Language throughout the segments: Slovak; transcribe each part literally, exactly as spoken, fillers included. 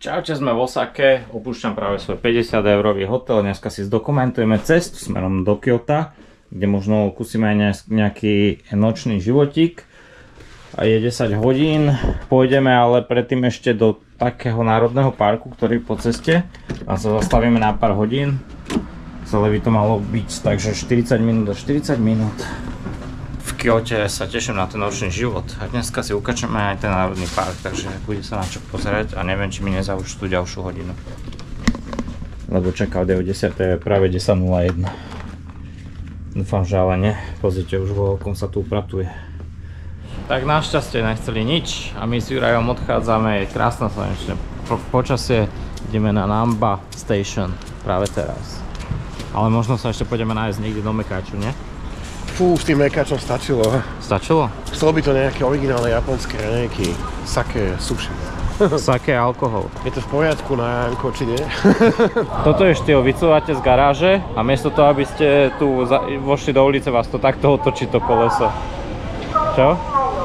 Čaute, sme v Osake, opúšťam práve svoj päťdesiat eurový hotel, dneska si zdokumentujeme cestu smerom do Kyoto, kde možno kúsime aj nejaký nočný životík. A je desať hodín, pôjdeme ale predtým ešte do takého národného parku, ktorý je po ceste a sa zastavíme na pár hodín. Celé by to malo byť, takže štyridsať minút do štyridsať minút. V Kyote sa teším na ten nočný život a dneska si ukážeme aj ten národný park, takže bude sa na čo pozerať a neviem, či mi nezaučí tú ďalšiu hodinu. Lebo čaká od desať, je práve desať nula jeden. Dúfam, že ale nie. Pozrite, už vo veľkom sa tu upratuje. Tak našťastie nechceli nič a my s Jurajom odchádzame, je krásne slnečné po počasie, ideme na Namba Station práve teraz. Ale možno sa ešte pôjdeme nájsť niekde do Mekáču, nie? Fú, s tým Mekáčom stačilo. Stačilo? Chcelo by to nejaké originálne japonské raňajky. Sake, sushi. Sake, alkohol. Je to v poriadku na Janko, či nie? Toto je štýl, vycúvate z garáže a miesto toho, aby ste tu vošli do ulice, vás to takto otočí to koleso. Čo?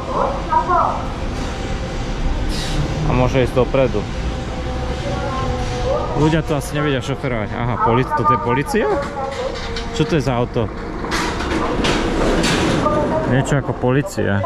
A môže ísť dopredu. Ľudia tu asi nevedia šoferovať. Aha, toto je polícia? Čo to je za auto? Niečo ako polícia.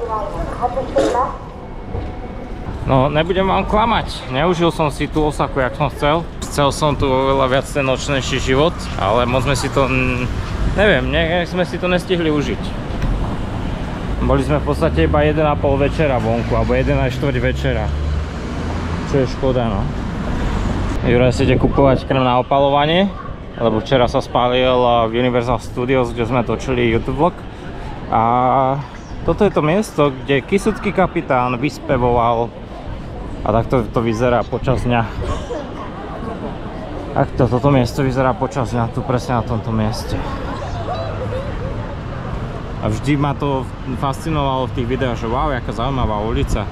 No, nebudem vám klamať. Neužil som si tú Osaku, jak som chcel. Chcel som tu oveľa viac ten nočnejší život, ale moc sme si to... Neviem, nejak sme si to nestihli užiť. Boli sme v podstate iba jeden a pol večera vonku, alebo jeden a štvrť večera. Čo je škoda, no. Juraj si ide kupovať krm na opalovanie, lebo včera sa spálil v Universal Studios, kde sme točili YouTube vlog. A toto je to miesto, kde Kysucký kapitán vyspevoval a takto to vyzerá počas dňa. Takto toto miesto vyzerá počas dňa, tu presne na tomto mieste. A vždy ma to fascinovalo v tých videách, že wow, jaká zaujímavá ulica.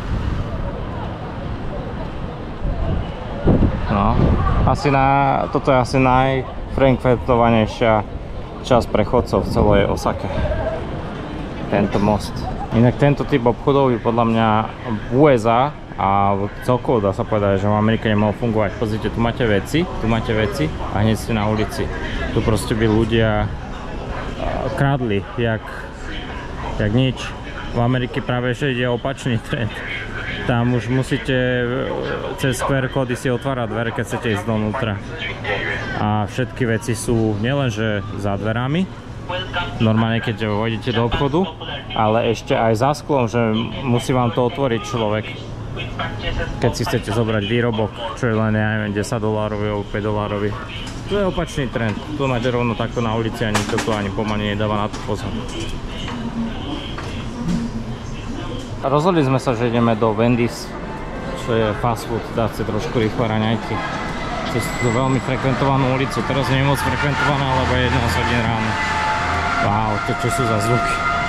No, asi na, toto je asi najfrekventovanejšia časť pre chodcov v celej Osake. Tento most. Inak tento typ obchodov je podľa mňa v ú es á a celkovo dá sa povedať, že v Amerike nemohol fungovať. Pozrite, tu máte veci, tu máte veci a hneď ste na ulici. Tu proste by ľudia kradli, jak, jak nič. V Amerike práve že ide opačný trend. Tam už musíte cez kú er kódy si otvárať dvere, keď chcete ísť donútra. A všetky veci sú nielenže za dverami, normálne keď vojdete do obchodu, ale ešte aj za sklom, že musí vám to otvoriť človek. Keď si chcete zobrať výrobok, čo je len, ja neviem, desať dolárový alebo päť dolárový. To je opačný trend. Tu máte rovno takto na ulici a nikto tu ani pomaly nedáva na to pozor. Rozhodli sme sa, že ideme do Wendy's, čo je fast food, dať si trošku rýchle raňajky. Cez tú veľmi frekventovanú ulicu. Teraz nie je moc frekventovaná, lebo je jedenásť hodín ráno. Wow, to čo sú za zvuky.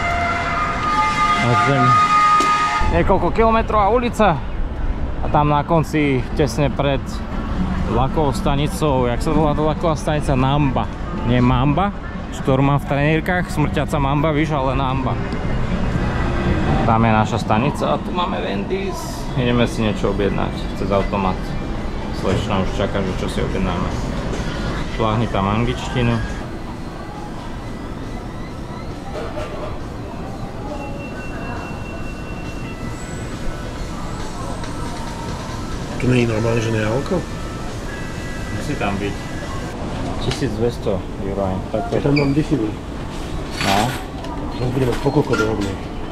Niekoľko kilometrová ulica a tam na konci, tesne pred vlakovou stanicou, jak sa volá to vlaková stanica? Namba. Nie Mamba, ktorú mám v trenírkach, smrťaca Mamba, víš, ale Namba. Tam je naša stanica a tu máme Wendy's. Ideme si niečo objednať cez automat. Slečna už čaká, že čo si objednáme. Šláhni tam angličtinu. Tu nie je normálne, že nie je alko? Musí tam byť. tisícdvesto eur. Ja tam mám Diffiny. No. Teraz budeme pokoko do rovnej.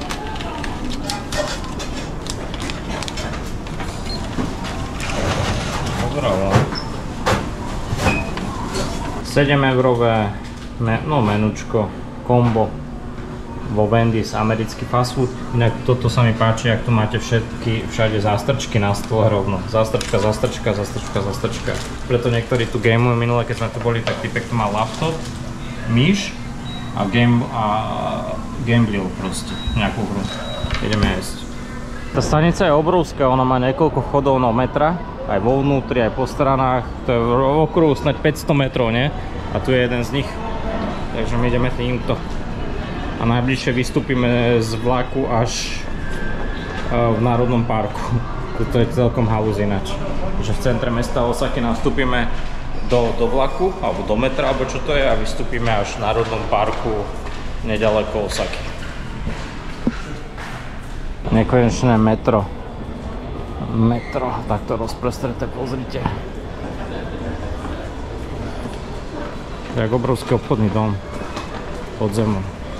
sedem eurové no, menučko, kombo vo Wendy's, americký fast food. Inak toto sa mi páči, ak tu máte všetky, všade zástrčky na stole rovno. Zástrčka, zástrčka, zástrčka, zástrčka. Preto niektorí tu gamujú. Minule, keď sme tu boli, tak typek tu mal laptop, myš a, game, a gamblil proste nejakú hru. Ideme jesť. Tá stanica je obrovská, ona má niekoľko vchodov na metra. Aj vo vnútri, aj po stranách, to je v okruhu snáď päťsto metrov, nie? A tu je jeden z nich, takže my ideme týmto. A najbližšie vystúpime z vlaku až v Národnom parku. Toto je celkom halúz ináč. Že v centre mesta Osaky nastúpime do, do vlaku, alebo do metra, alebo čo to je, a vystúpime až v národnom parku nedaleko Osaky. Nekonečné metro. Metro, takto rozprestreté, pozrite. Jak obrovský obchodný dom pod zemou.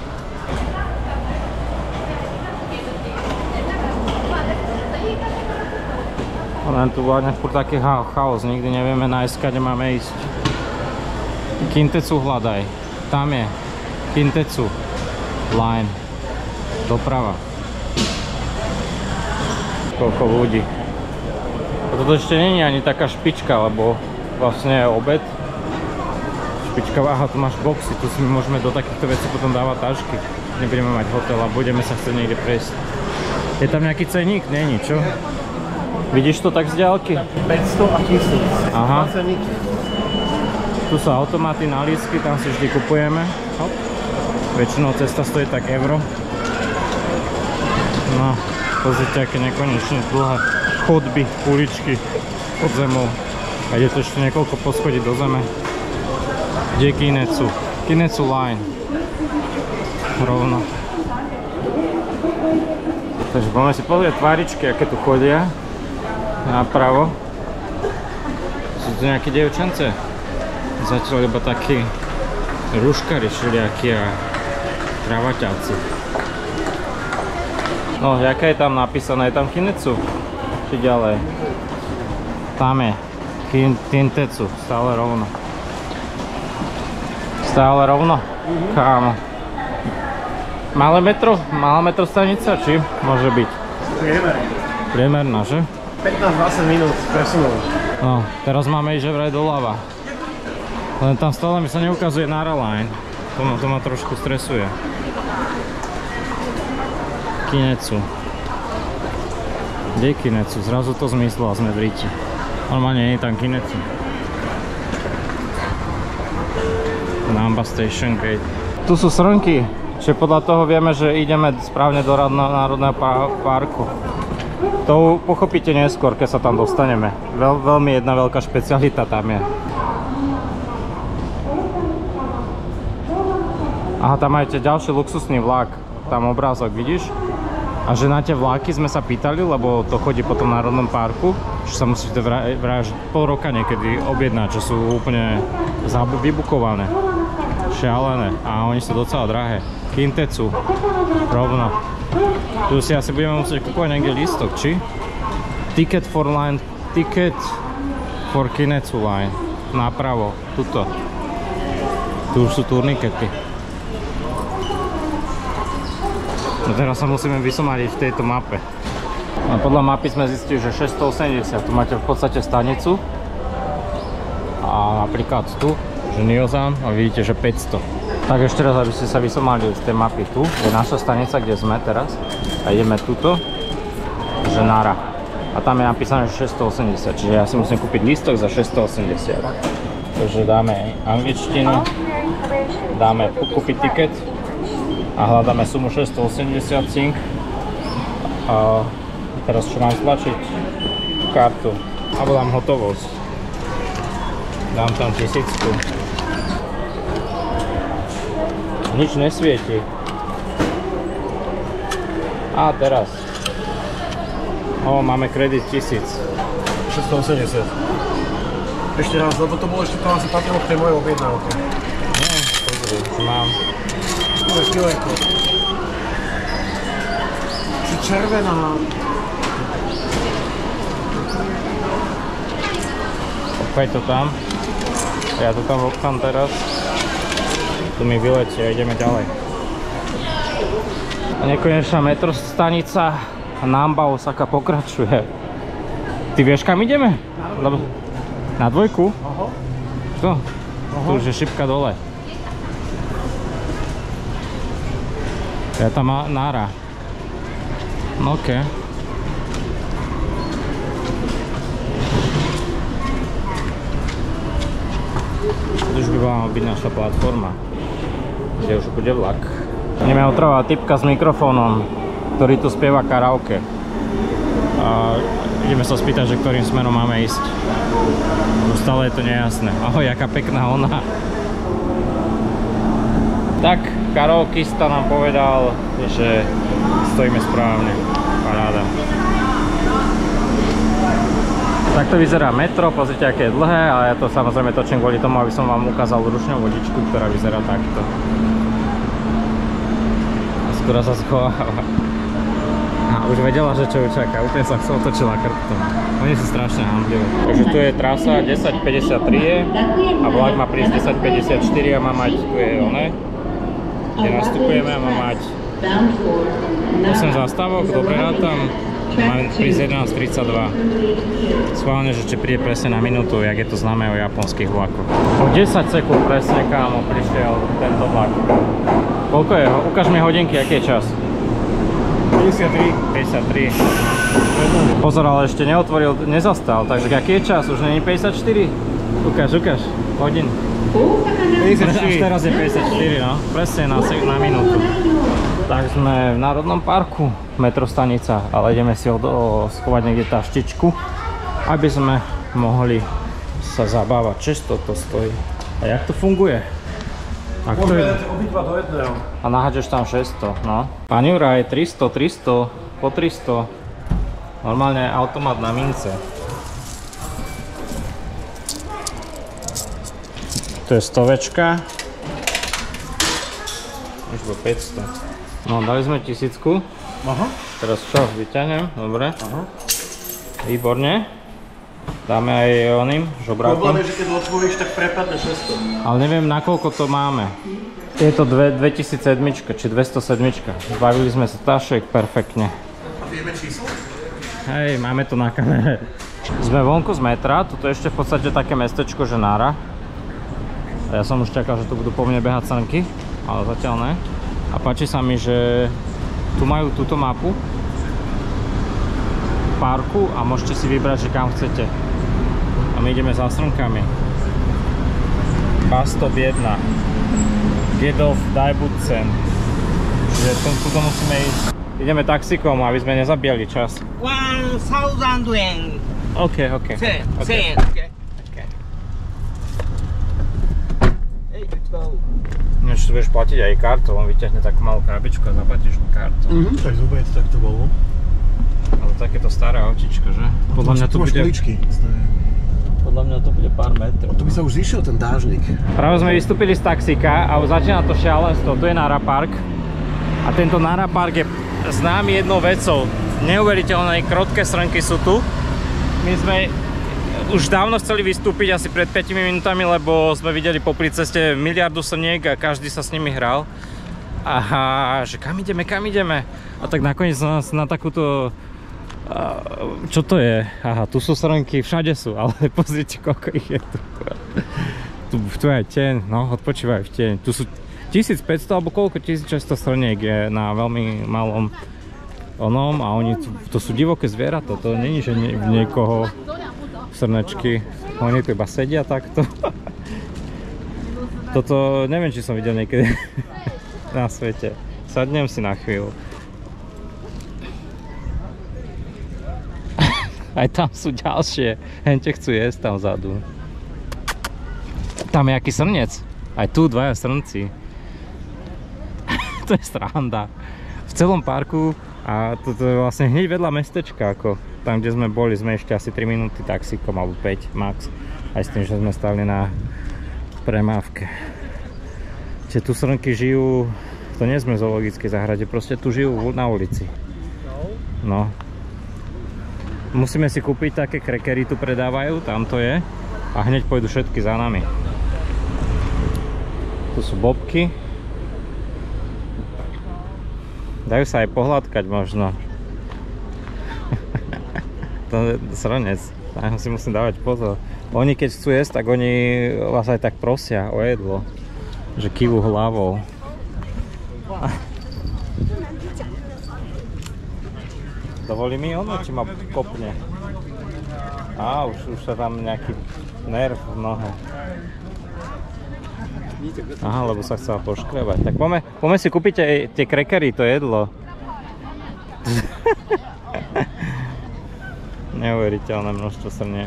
Len tu vládne furt taký chaos, nikdy nevieme nájsť, kade máme ísť. Kintetsu hľadaj, tam je Kintetsu line, doprava. Koľko ľudí. A toto ešte nie je ani taká špička, lebo vlastne je obed. Špička, aha, tu máš boxy, tu si môžeme do takýchto vecí potom dávať tašky. Nebudeme mať hotel a budeme sa chcieť niekde prejsť. Je tam nejaký ceník? Není, čo? Vidíš to tak z diaľky? päťsto a tisíc. Aha. Tu sú automaty na lístky, tam si vždy kupujeme. Hop. Väčšinou cesta stojí tak euro. No, pozrite, aké nekonečne dlhé chodby, uličky pod zemou. A je to ešte niekoľko poschodí do zeme. Kde je Kintetsu? Kintetsu line. Rovno. Takže poďme si pozrieť tváričky, aké tu chodia. Napravo. Sú tu nejaké dievčance. Začali iba takí ruškari všelijakí a kravaťáci. No, jaké je tam napísané? Je tam Kintetsu? Či ďalej? Tam je Kintetsu, stále rovno. Stále rovno? Kámo. Malé metro? Malá metro stanica? Či? Môže byť. Priemerná. Priemerná, že? pätnásť dvadsať minút presunul. No, teraz máme ísť vraj doľava. Len tam stále mi sa neukazuje Nara line. To ma, to ma trošku stresuje. Kintetsu. Kde je Kintetsu? Zrazu to zmyslo a sme v Ríti. Normálne nie je tam Kintetsu. Namba Station Gate. Tu sú srnky. Čiže podľa toho vieme, že ideme správne do Národného parku. To pochopíte neskôr, keď sa tam dostaneme. Veľ, veľmi jedna veľká špecialita tam je. Aha, tam máte ďalší luxusný vlak. Tam obrázok, vidíš? A že na tie vlaky sme sa pýtali, lebo to chodí po tom Národnom parku, že sa musíte vraj, vraj pol roka niekedy objednať, že sú úplne vybukované. Šialené. A oni sú docela drahé. Kintetsu. Rovno. Tu si asi budeme musieť kúpovať niekde lístok, či? Ticket for line, ticket for Kintetsu line. Napravo, tuto. Tu už sú turnikety. No teraz sa musíme vysomadiť v tejto mape. A podľa mapy sme zistili, že šesťstoosemdesiat. Tu máte v podstate stanicu. A napríklad tu, že Nyosan, a vidíte, že päťsto. Tak ešte raz, aby ste sa vysomalili z tej mapy. Tu je naša stanica, kde sme teraz. A ideme tuto, že Nara. A tam je napísané, že šesťstoosemdesiat. Čiže ja si musím kúpiť lístok za šesťstoosemdesiat. Takže dáme angličtinu, dáme kúpiť tiket a hľadáme sumu šesťstoosemdesiat cink. A teraz čo mám stlačiť? Kartu. Alebo dám hotovosť. Dám tam tisícku. Nič nesvieti. A teraz. O, máme kredit tisíc. šesťstoosemdesiat. Ešte raz, lebo to bolo ešte to asi patrilo k tej mojej objednávke. Nie, pozri, už mám. To je chvíľko. Či červená. Obchaj to tam. Ja to tam obchám teraz. Tu mi vyletí a ideme ďalej. A nekonečná metrostanica Namba Osaka pokračuje. Ty vieš, kam ideme? Lebo... Na dvojku? Aha. To? Tu už je šipka dole. Ja tam má Nara. No okej. Okay. Tu už by mala byť naša platforma, kde už bude vlak. Ideme otravovať typka s mikrofónom, ktorý tu spieva karaoke. A Ideme sa spýtať, že ktorým smerom máme ísť. No stále je to nejasné. Ahoj, jaká pekná ona. Tak, karaokista nám povedal, že stojíme správne. Paráda. Takto vyzerá metro, pozrite, aké je dlhé, ale ja to samozrejme točím kvôli tomu, aby som vám ukázal ručnú vodičku, ktorá vyzerá takto. A skoro sa schováva. A už vedela, že čo ju čaká, úplne sa otočila krptom. Oni sú strašne hambliví. Takže tu je trasa desať päťdesiattri a vlak má prísť desať päťdesiatštyri a má mať, tu je one, kde nastupujeme a má mať osem zastávok, dobre rátam, máme prísť jedenásť tridsaťdva. Schválne, že či príde presne na minútu, jak je to známe o japonských vlakoch. O desať sekúnd presne, kámo, prišiel tento vlak. Koľko je? Ukáž mi hodinky, aký je čas. päťdesiattri. päťdesiattri. Pozor, ale ešte neotvoril, nezastal, takže aký je čas? Už není päťdesiatštyri? Ukáž, ukáž, hodin. päťdesiatštyri. Až teraz je päťdesiatštyri, no, presne na, na minútu. Tak sme v Národnom parku, metrostanica, ale ideme si od, o, schovať niekde taštičku, aby sme mohli sa zabávať. Često to stojí. A jak to funguje? Môžeme dať obidva do jedného. A nahádžeš tam šesťsto, no. Pán Juraj, tristo, tristo, po tristo. Normálne automat na mince. To je stovečka. Už bolo päťsto. No, dali sme tisícku. Aha. Teraz čo? Vyťahnem, dobre. Aha. Výborne. Dáme aj oným žobrákom. Problém je, že keď otvoríš, tak prepadne šesťsto. Ale neviem, nakoľko to máme. Je to dvetisícsedem či dvestosedem. Zbavili sme sa tašek perfektne. A vieme číslo? Hej, máme to na kamere. Sme vonku z metra, toto je ešte v podstate také mestečko, že Nara. A ja som už čakal, že tu budú po mne behať sanky, ale zatiaľ ne. A páči sa mi, že tu majú túto mapu parku a môžete si vybrať, že kam chcete. A my ideme za stromkami. Bastop jedna. Gedov Daibutsen. Čiže tuto musíme ísť. Ideme taxikom, aby sme nezabíjali čas. one thousand yen. OK, OK. ten, OK. ten, okay. Okay. Hey, let's go. Než tu budeš platiť aj kartou, on vyťahne takú malú krabičku a zaplatíš mu kartou. Mhm, tak zúbejte, tak to bolo. Ale takéto staré autičko, že? Podľa mňa to bude... Škličky. Podľa mňa to bude pár metrov. Tu by sa už zišiel ten dážnik. Práve sme vystúpili z taxíka a začína to šialenstvo. Tu je Nara Park. A tento Nara Park je známy jednou vecou. Neuveriteľné krotké srnky sú tu. My sme už dávno chceli vystúpiť, asi pred päťmi minútami, lebo sme videli popri ceste miliardu srniek a každý sa s nimi hral. A že kam ideme, kam ideme? A tak nakoniec nás na takúto... Čo to je? Aha, tu sú srnky, všade sú, ale pozrite, koľko ich je tu. Tu, tu je tieň, no, odpočívajú v tieň. Tu sú tisícpäťsto alebo koľko, tisícšesťsto srniek je na veľmi malom onom a oni, to sú divoké zvieratá, to není, že nie, niekoho srnečky, oni tu iba sedia takto. Toto neviem, či som videl niekedy na svete. Sadnem si na chvíľu. Aj tam sú ďalšie, hente chcú jesť tam vzadu. Tam je aký srnec. Aj tu dvaja srnci. To je sranda. V celom parku a toto je vlastne hneď vedľa mestečka, ako tam, kde sme boli, sme ešte asi tri minúty taxíkom, alebo päť max. Aj s tým, že sme stali na premávke. Čiže tu srnky žijú, to nie sme v zoologickej záhrade, proste tu žijú na ulici. No. Musíme si kúpiť také krekery, tu predávajú, tam to je. A hneď pôjdu všetky za nami. Tu sú bobky. Dajú sa aj pohľadkať možno. To je srnec, tam si musím dávať pozor. Oni keď chcú jesť, tak oni vás aj tak prosia o jedlo. Že kývu hlavou. Dovolí mi ono, či ma kopne? Á, už, už sa tam nejaký nerv v nohe. Aha, lebo sa chcela poškrebať. Tak poďme, poďme si kúpiť aj tie krekery, to jedlo. Neuveriteľné množstvo srniek.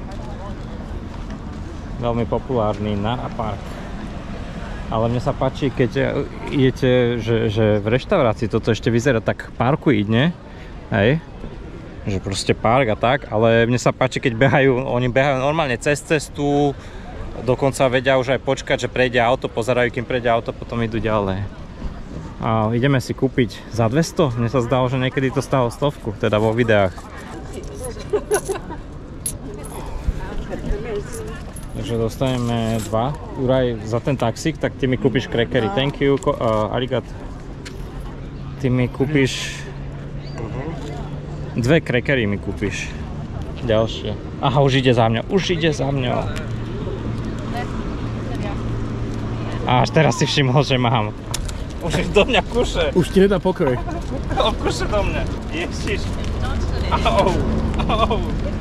Veľmi populárny Nara Park. Ale mne sa páči, keď idete, že, že v reštaurácii toto ešte vyzerá tak parkoidne, hej, že proste park a tak, ale mne sa páči, keď behajú, oni behajú normálne cez cestu, dokonca vedia už aj počkať, že prejde auto, pozerajú, kým prejde auto, potom idú ďalej. A ideme si kúpiť za dvesto, mne sa zdalo, že niekedy to stálo stovku, teda vo videách. Takže dostaneme dva. Juraj, za ten taxík, tak ty mi kúpiš krekery. Thank you, uh, arigato. Ty mi kúpiš... Dve krekery mi kúpiš. Ďalšie. Aha, už ide za mňa. Už ide za mňa. A až teraz si všimol, že mám. Už do mňa kuše. Už ti nedá pokoj. On kuše do mňa. Ježiš. Au. Au.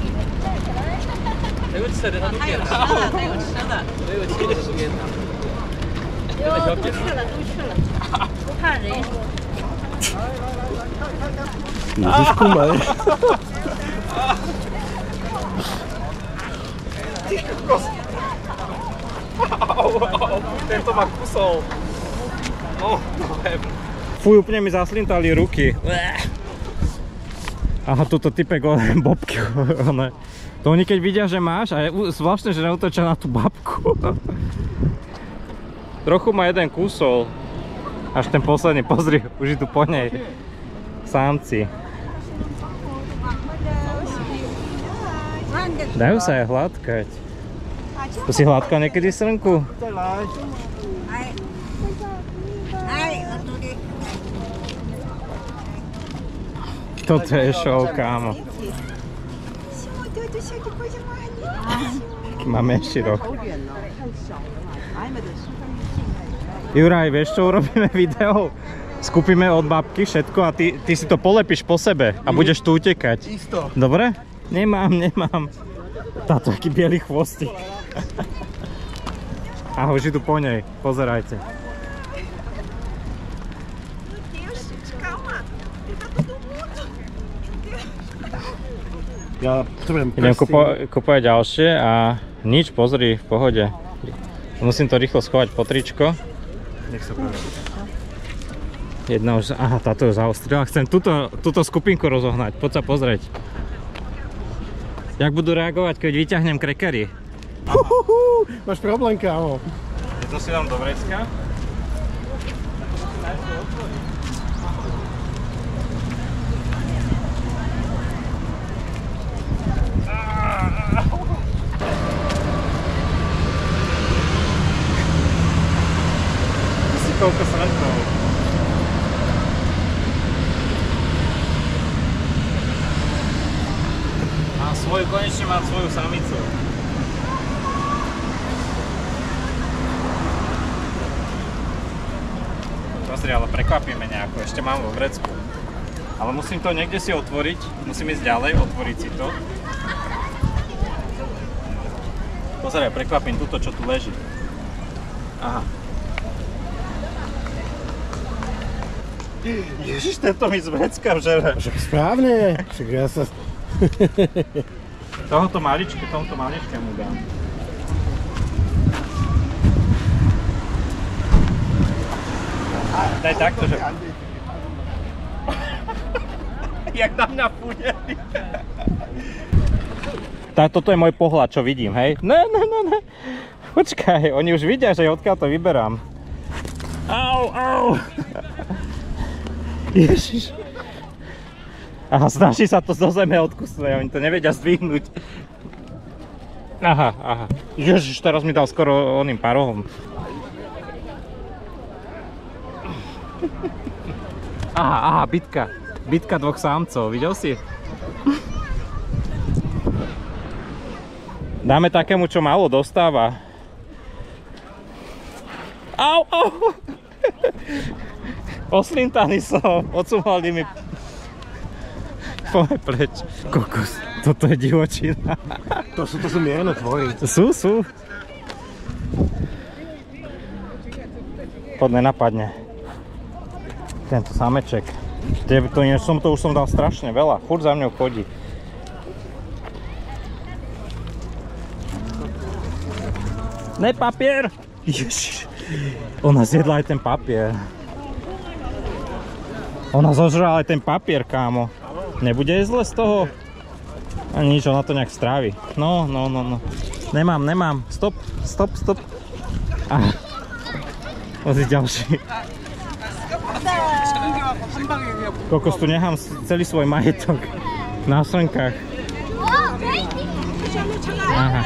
没有吃的，他都给了。没有吃的，没有吃的是给他。 有都吃了，都吃了，不怕人。 Ježišku maj. Au, au, tento ma kusol. No, fuj, úplne mi zaslintali ruky. Aha, tuto typek bobky. To oni keď vidia, že máš, a je zvláštne, že neútočia na tú babku. Trochu ma jeden kusol. Až ten posledný, pozri, už idú po nej. Sámci. Dajú sa aj hladkať. To si hladkal niekedy srnku? Toto je show, kámo. Má menší roh. Juraj, vieš čo, urobíme video? Skúpime od babky všetko a ty, ty si to polepíš po sebe a budeš tu utekať. Isto. Dobre? Nemám, nemám. Táto taký bielý chvostík. A už idú po nej, pozerajte. Ja potrebujem Idem kupo kupovať ďalšie a nič, pozri, v pohode. Musím to rýchlo schovať po tričko. Nech sa páči. Jedna už, aha, táto je zaostrila. Chcem túto, túto skupinku rozohnať, poď sa pozrieť. Jak budú reagovať, keď vyťahnem krekery? Uhuhu, máš problém, kámo. To si dám do vrecka. Si koľko srnkov. A svoju, konečne mám svoju samicu. Pozri, ale prekvapíme nejako, ešte mám vo vrecku. Ale musím to niekde si otvoriť, musím ísť ďalej, otvoriť si to. Pozri, prekvapím túto, čo tu leží. Aha. Ježiš, tento mi z vrecka vžere. Však správne, však ja sa... Tohoto maličke, tohoto maličke mu dám. Daj takto, že... Jak na mňa fúdeli. Toto je môj pohľad, čo vidím, hej? Ne, ne, ne, ne. Počkaj, oni už vidia, že odkiaľ to vyberám. Au, au. Ježiš. Aha, snaží sa to zo zeme odkusnúť, oni to nevedia zdvihnúť. Aha, aha. Ježiš, teraz mi dal skoro oným parohom. Aha, aha, bitka. Bitka dvoch sámcov, videl si? Dáme takému, čo málo dostáva. Au, au. Oslintaný som, odsúvali mi. Poďme preč. Kokos, toto je divočina. To sú, to sú mierne tvoji. Sú, sú. Poď, nenapadne. Tento sameček. To, som to už som dal strašne veľa. Furt za mňou chodí. Ne papier! Ježiš. Ona zjedla aj ten papier. Ona zožrala aj ten papier, kámo. Nebude jej zle z toho? Ani nič, ona to nejak strávi. No, no, no, no. Nemám, nemám. Stop, stop, stop. Ah. Pozri ďalší. Kokos, tu nechám celý svoj majetok na srnkách. Aha.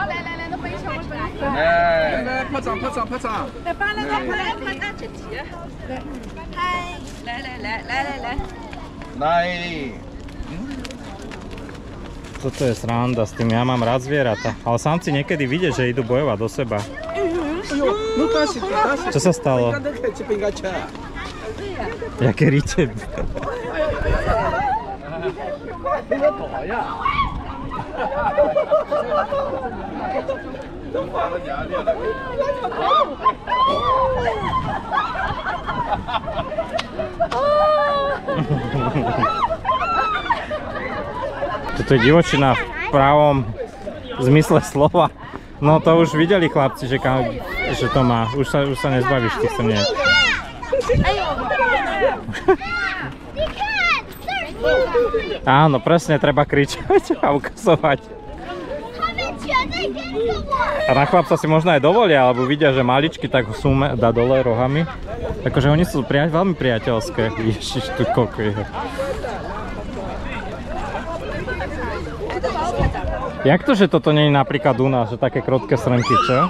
Toto je sranda s tým, ja mám rád zvieratá. Ale samci niekedy vidia, že idú bojovať do seba. Čo sa stalo? Jaké riče? Toto je divočina v pravom zmysle slova. No to už videli chlapci, že, kam, že to má. Už sa, už sa nezbavíš tých srniek. Áno, presne, treba kričať a ukazovať. A na chlapca si možno aj dovolia, alebo vidia, že maličky, tak ho súme, dá dole rohami. Takže oni sú pria veľmi priateľské. Ježiš, tu koľko je. Jak to, že toto nie je napríklad u nás, že také krotké srnky, čo?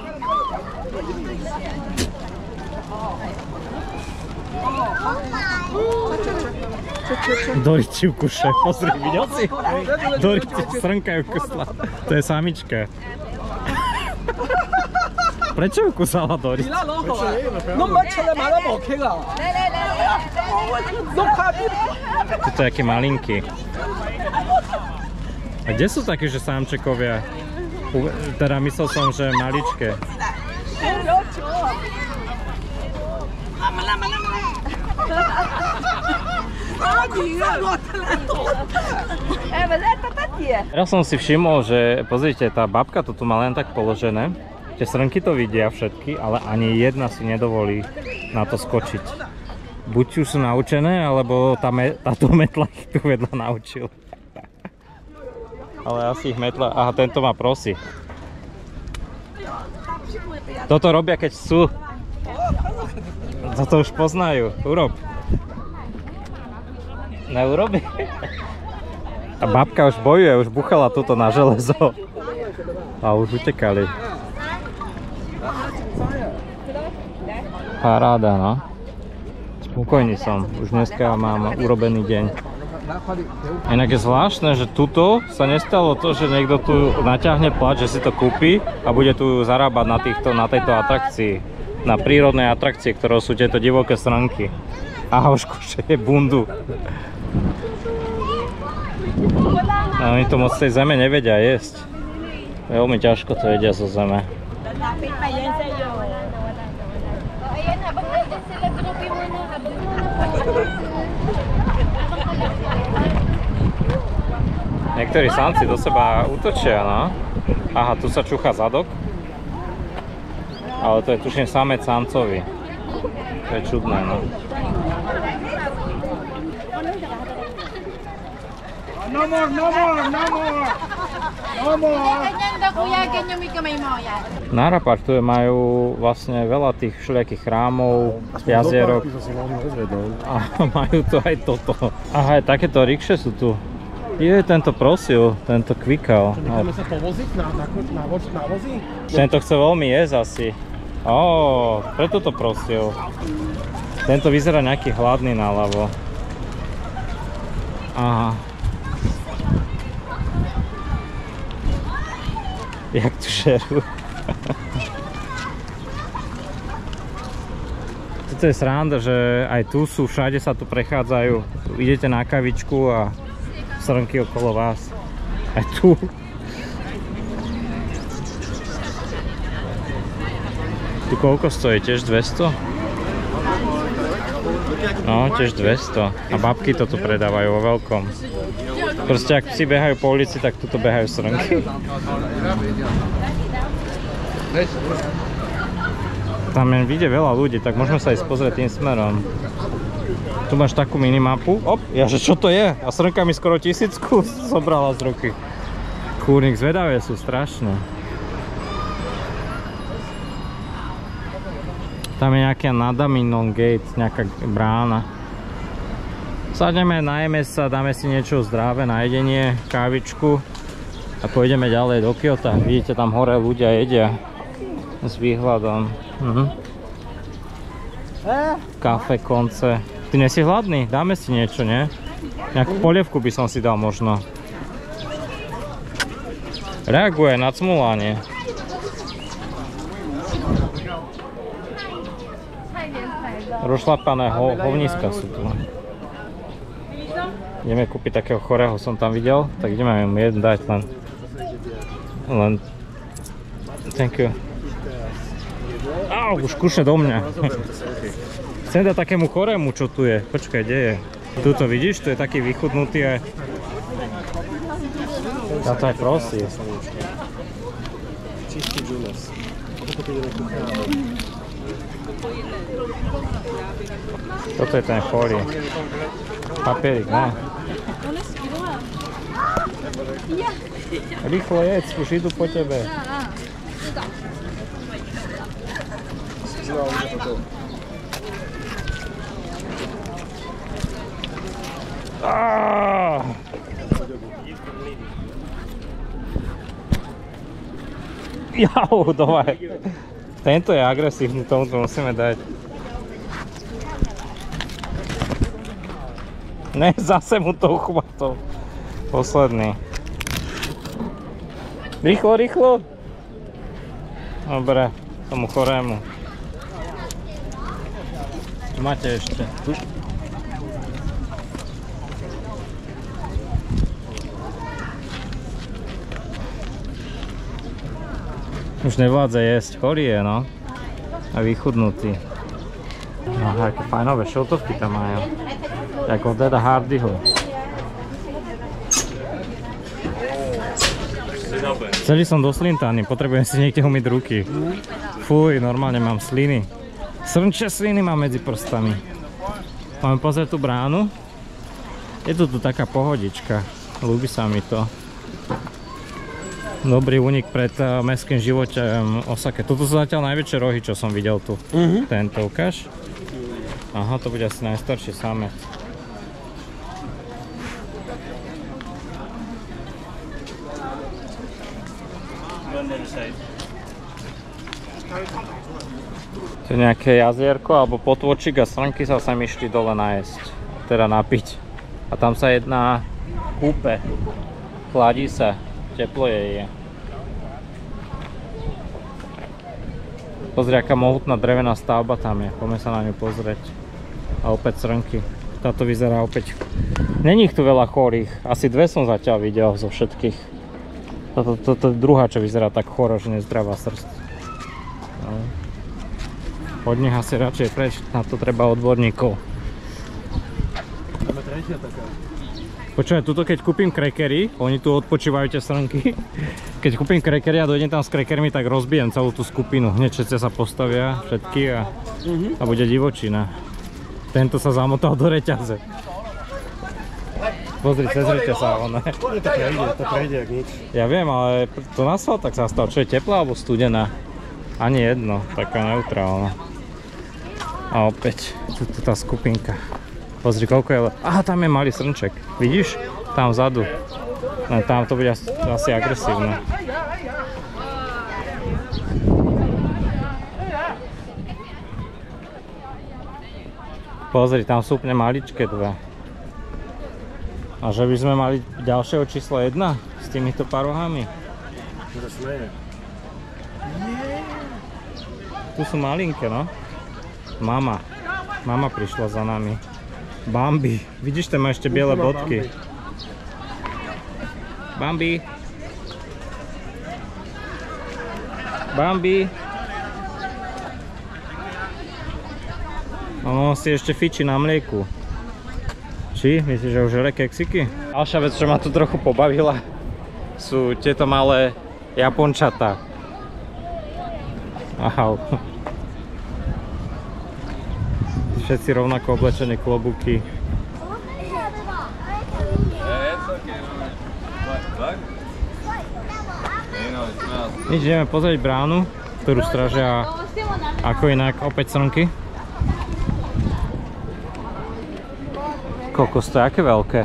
Doriči ukuše, pozri, videl si? Doriči, srnka ju kusla. To je samička. Prečo ju kusala Dorič? Toto je aký malinký. A kde sú takí, že sámčekovia? Teda myslel som, že maličké. Teraz som si všimol, že pozrite, tá babka to tu má len tak položené. Tie srnky to vidia všetky, ale ani jedna si nedovolí na to skočiť. Buď už sú naučené, alebo tá me táto metla ich tu vedľa naučil. Ale asi ich metla... Aha, tento ma prosí. Toto robia, keď sú. Toto už poznajú. Urob. Neurobi. A babka už bojuje, už buchala tuto na železo. A už utekali. Paráda, no. Spokojný som. Už dneska mám urobený deň. Inak je zvláštne, že tuto sa nestalo to, že niekto tu naťahne plat, že si to kúpi a bude tu zarábať na, týchto, na tejto atrakcii. Na prírodnej atrakcii, ktorou sú tieto divoké srnky. A už kúše bundu. No, oni to moc tej zeme nevedia jesť. Veľmi ťažko to jedia zo zeme. Niektorí samci do seba útočia, no. Aha, tu sa čúcha zadok. Ale to je tuším samec samcovi. To je čudné, no. No more, no more, no more! No more! Na Arapartu majú vlastne veľa tých všelijakých chrámov, jazierok. A majú tu aj toto. Aha, aj takéto rikše sú tu. Je, tento prosil, tento kvikal. Nechceme sa povoziť na, na, na, na vozi? Tento chce veľmi jesť asi. Ó, preto to prosil. Tento vyzerá nejaký hladný naľavo. Aha. Jak tu šeru. Toto je sranda, že aj tu sú, všade sa tu prechádzajú. Idete na kavičku a srnky okolo vás. Aj tu. Tu koľko stojí? Tiež dvesto? No, tiež dvesto. A babky to tu predávajú vo veľkom. Proste ak si behajú po ulici, tak tuto behajú srnky. Tam je vidie veľa ľudí, tak môžeme sa ísť pozrieť tým smerom. Tu máš takú minimapu. Op, ja, že čo to je? A srnka mi skoro tisícku zobrala z ruky. Kúrnik, zvedavé sú strašné. Tam je nejaká Nadaminon Gate, nejaká brána. Sadneme, najeme sa, dáme si niečo zdravé na jedenie, kávičku a pôjdeme ďalej do Kyoto. Vidíte, tam hore ľudia jedia s výhľadom. Mhm. Kafe, konce. Ty nesi hladný? Dáme si niečo, nie? Nejakú polievku by som si dal možno. Reaguje na cmulanie. Rozšlapané ho hovniska sú tu. Ideme kúpiť takého chorého, som tam videl, tak ideme mu jeden dať len. Len. Thank you. Au, už kúšne do mňa. Chcem dať takému chorému, čo tu je. Počkaj, kde je? Tuto vidíš, tu je taký vychudnutý aj. Ja to aj prosí. Toto je ten chorý. Papierik, ne? Rýchlo jedz, už idú po tebe. Ah! Jau, dobre. Tento je agresívny, tomuto musíme dať. Ne, zase mu to uchmatol. Posledný. Rýchlo, rýchlo. Dobre, tomu chorému. Tu máte ešte. Tu. Už nevládze jesť, chorý je, no. A vychudnutý. Aha, aké fajnové šiltovky tam majú. Jako od Deda Hardyho. Celý som doslintaný, potrebujem si niekde umyť ruky. Fuj, normálne mám sliny. Srnčie sliny mám medzi prstami. Máme pozrieť tú bránu. Je tu tu taká pohodička. Ľúbi sa mi to. Dobrý únik pred uh, mestským životom Osake. Toto sú zatiaľ najväčšie rohy, čo som videl tu. Uh-huh. Tento, ukáž. Aha, to bude asi najstarší samec. To je nejaké jazierko alebo potôčik a srnky sa sem išli dole najesť. Teda napiť. A tam sa jedná kúpe. Chladí sa. Teplo je je. Pozri, aká mohutná drevená stavba tam je. Poďme sa na ňu pozrieť. A opäť srnky. Táto vyzerá opäť. Není ich tu veľa chorých. Asi dve som zatiaľ videl zo všetkých. Toto, toto je druhá, čo vyzerá tak choro, že nezdravá srst. No. Od nich asi radšej preč. Na to treba odborníkov. Máme tretia taká. Počúvaj, tuto keď kúpim krekery, oni tu odpočívajú tie srnky. Keď kúpim krekery a dojdem tam s krekermi, tak rozbijem celú tú skupinu. Hneď všetci sa postavia, všetky a, a bude divočina. Tento sa zamotal do reťaze. Pozri, cezrite sa, ono. To prejde, to prejde jak nič. Ja viem, ale to na tak sa stalo. Čo je teplá alebo studená? Ani jedno, taká neutrálna. A opäť, tu tá skupinka. Pozri, koľko je... Aha, tam je malý srnček. Vidíš? Tam vzadu. Len tam to bude asi agresívne. Pozri, tam sú úplne maličké dve. A že by sme mali ďalšieho číslo jedna s týmito parohami? To smeje. Tu sú malinké, no. Mama. Mama prišla za nami. Bambi. Vidíš, tam má ešte biele bodky. Bambi. Bambi. Ono si ešte fičí na mlieku. Či? Myslíš, že už žere keksiky? Ďalšia vec, čo ma tu trochu pobavila, sú tieto malé japončatá. Ahau. Všetci rovnako oblečené klobúky. Nič, ideme pozrieť bránu, ktorú strážia ako inak opäť srnky. Kokos, to je aké veľké.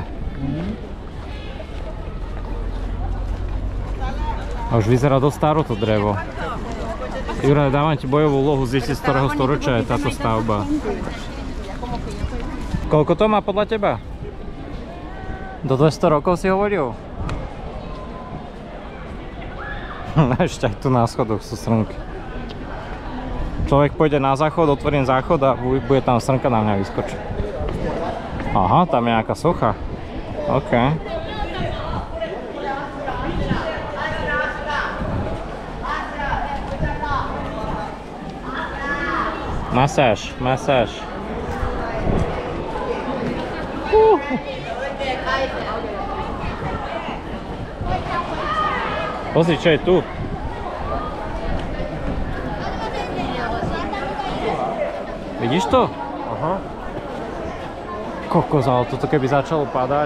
A už vyzerá dosť staro to drevo. Juraj, dávam ti bojovú úlohu zistiť, z ktorého storočia je táto stavba. Koľko to má podľa teba? Do dvesto rokov si hovoril? Ešte aj tu na schodoch sú srnky. Človek pôjde na záchod, otvorím záchod a bude tam srnka na mňa vyskočiť. Aha, tam je nejaká socha. OK. Masáž, masáž. Uh. Pozri, čo je tu. Vidíš to? Aha. Kokos, ale toto keby začalo padať.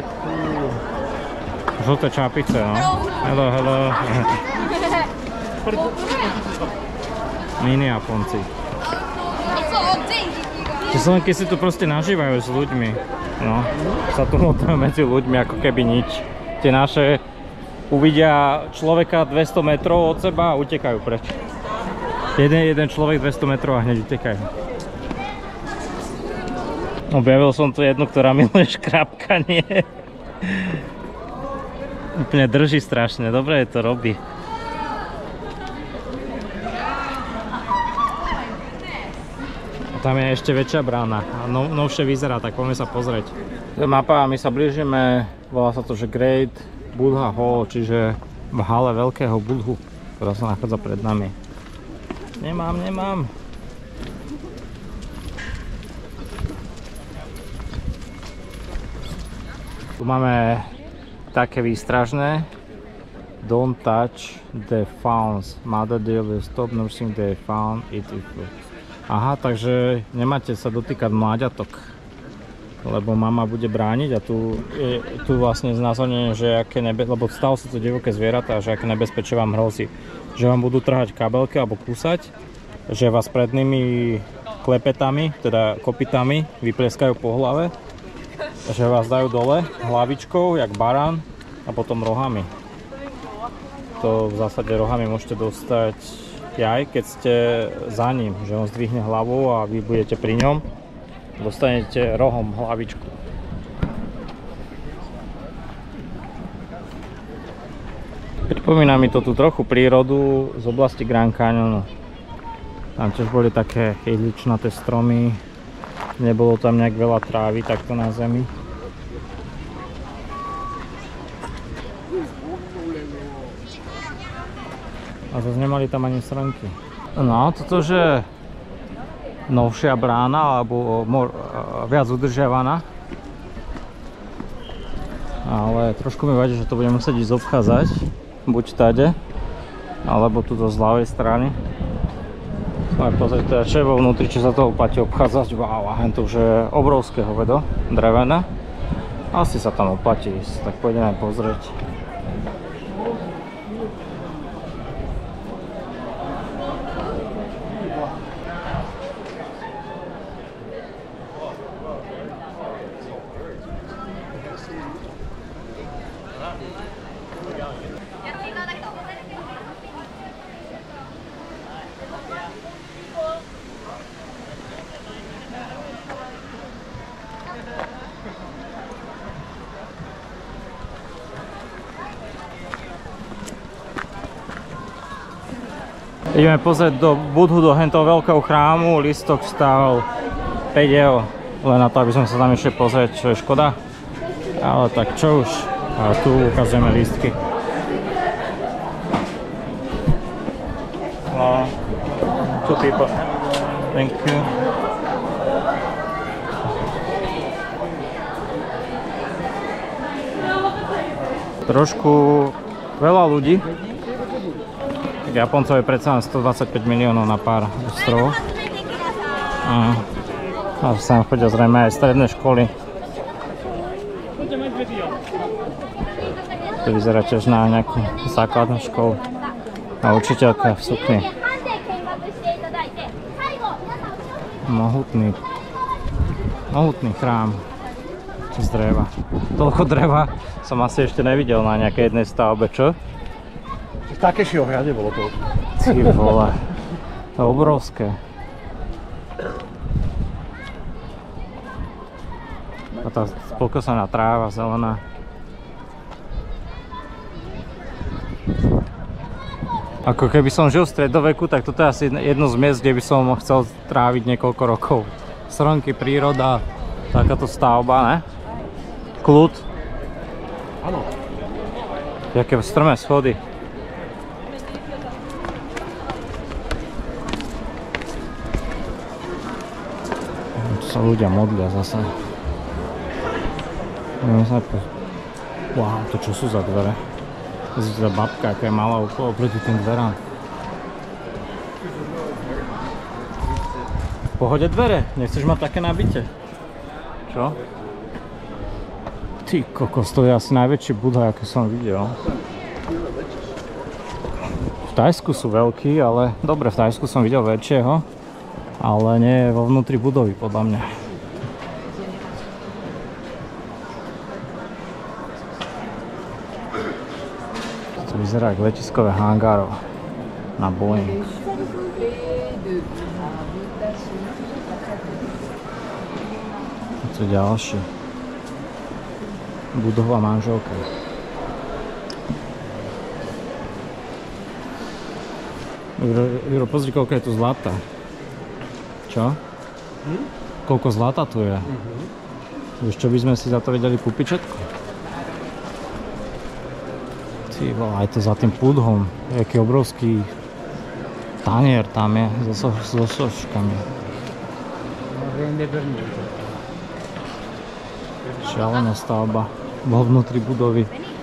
Žlté čapice, no. Hello, hello. Mini Japonci. Čiže len keď si tu proste nažívajú s ľuďmi. No, sa tu motajú medzi ľuďmi ako keby nič. Tie naše uvidia človeka dvesto metrov od seba a utekajú preč. Jeden, jeden človek dvesto metrov a hneď utekajú. Objavil som tu jednu, ktorá miluje škrapkanie. Úplne drží strašne, dobre to robí. Tam je ešte väčšia brána a no, novšie vyzerá, tak poďme sa pozrieť. To je mapa a my sa blížime, volá sa to, že Great Buddha Hall, čiže v hale veľkého Budhu, ktorá sa nachádza pred nami. Nemám, nemám. Tu máme také výstražné. Don't touch the fawns. Mother dear will stop nursing the fawn it if you... Aha, takže nemáte sa dotýkať mláďatok, lebo mama bude brániť a tu je tu vlastne znázornené, že aké nebe... lebo stalo sa to divoké zvieratá, že aké nebezpečie vám hrozí. Že vám budú trhať kabelky alebo kúsať, že vás prednými klepetami, teda kopytami, vyplieskajú po hlave, že vás dajú dole hlavičkou, jak barán a potom rohami. To v zásade rohami môžete dostať aj keď ste za ním, že on zdvihne hlavu a vy budete pri ňom, dostanete rohom hlavičku. Pripomína mi to tu trochu prírodu z oblasti Grand Canyonu. Tam tiež boli také ihličnaté stromy, nebolo tam nejak veľa trávy takto na zemi. A zase nemali tam ani srnky. No, toto je novšia brána, alebo more, viac udržiavaná. Ale trošku mi vadí, že to budem musieť ísť obchádzať. Buď tade, alebo tuto z ľavej strany. Ale pozrieť teda, čo je vo vnútri, či sa to oplatí obchádzať. Wow, a to už je obrovské hovedo, drevené. Asi sa tam oplatí ísť, tak pôjdeme pozrieť. Ideme pozrieť do Budhu, do hentoho veľkého chrámu. Listok stál päť eur, len na to, aby sme sa tam ešte pozrieť, čo je škoda. Ale tak čo už, a tu ukazujeme lístky. No, two people. Thank you. Trošku veľa ľudí. Tak Japoncov je predsa len stodvadsaťpäť miliónov na pár ostrovov. A, a sem chodia zrejme aj stredné školy. To vyzerá tiež na nejakú základnú školu. A učiteľka v sukni. Mohutný, mohutný chrám z dreva. Toľko dreva som asi ešte nevidel na nejakej jednej stavbe, čo? V Takešího hrade bolo to. Ty vole, to je obrovské. A tá pokosaná tráva, zelená. Ako keby som žil v stredoveku, tak toto je asi jedno z miest, kde by som chcel tráviť niekoľko rokov. Stromky, príroda, takáto stavba, ne? Kľud. Áno. Jaké strmé schody. Tu sa ľudia modlia zase. Wow, to čo sú za dvere? Pozrite tá babka, aká je malá oproti tým dverám. V pohode dvere, nechceš mať také nabite? Čo? Ty kokos, to je asi najväčší Budha, aký som videl. V Thajsku sú veľkí, ale dobre, v Thajsku som videl väčšieho, ale nie vo vnútri budovy, podľa mňa. To vyzerá ako letiskové hangárov na Boeing. A tu je ďalší. Budová manželka. Juro, pozri, koľko je tu zlata. Čo? Hm? Koľko zlata tu je? Uh-huh. Vieš, čo by sme si za to vedeli kúpiť všetko? Ty vole, aj to za tým pudhom. Jaký obrovský tanier tam je so, so soškami. Šialená stavba. Vo vnútri budovy.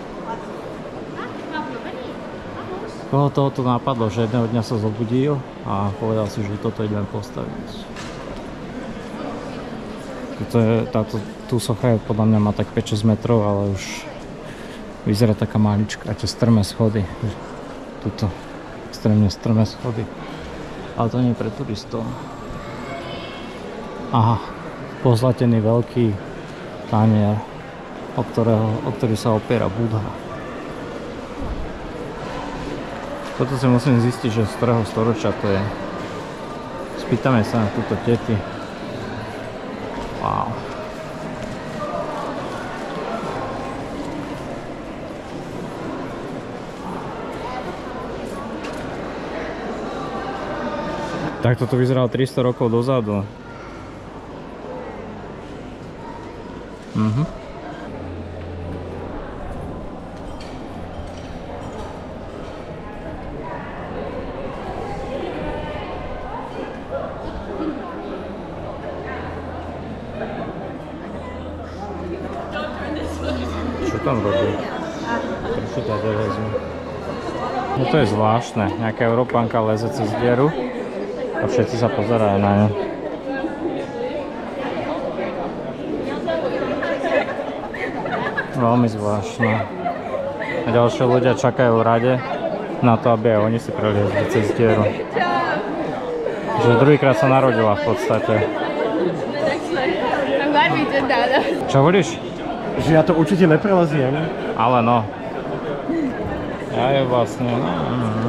Koho tohoto napadlo, že jedného dňa sa zobudil a povedal si, že toto idem postaviť. Toto je, táto, tú socha je, podľa mňa má tak päť šesť metrov, ale už vyzerá taká malička. A tie strmé schody. Tuto extrémne strmé schody. Ale to nie je pre turistov. Aha, pozlatený veľký tanier, o, ktorého, o ktorý sa opiera Budha. Toto si musím zistiť, že z ktorého storočia to je. Spýtame sa na túto tety. Wow. Tak toto vyzeralo tristo rokov dozadu. Mhm. Čo tam robí? Prečo tady lezú? No to je zvláštne. Nejaká Európanka leze cez dieru a všetci sa pozerajú na ňu. Veľmi zvláštne. A ďalšie ľudia čakajú v rade na to, aby aj oni si preliezli cez dieru. Že druhýkrát sa narodila v podstate. Čo hovoríš? Že ja to určite nepreleziem. Ale no. Ja je vlastne... No, no, no.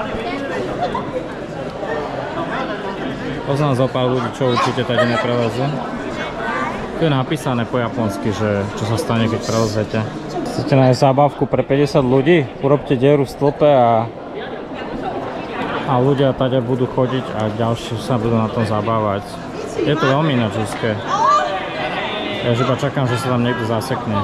Poznám zo pár ľudí, čo určite tady neprelezú. Tu je napísané po japonsky, že čo sa stane, keď prelezete. Chcete nájsť zábavku pre päťdesiat ľudí? Urobte dieru v stĺpe a a ľudia tady budú chodiť a ďalší sa budú na tom zabávať. Je to veľmi načúské. Ja už iba čakám, že sa tam niekto zasekne.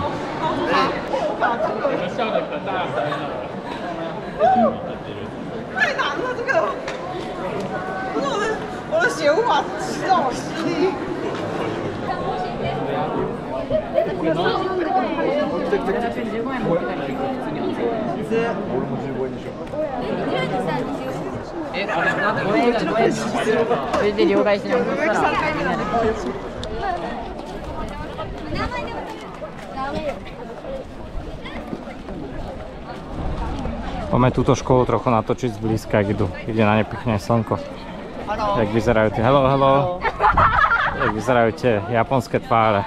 え、これなんでこれこれそれで両替しなくなったらみんなで。 Poďme túto školu trochu natočiť zblízka, ak idú. Ide na ne pekne slnko. Jak vyzerajú tie, hello, hello. Jak vyzerajú tie japonské tváre.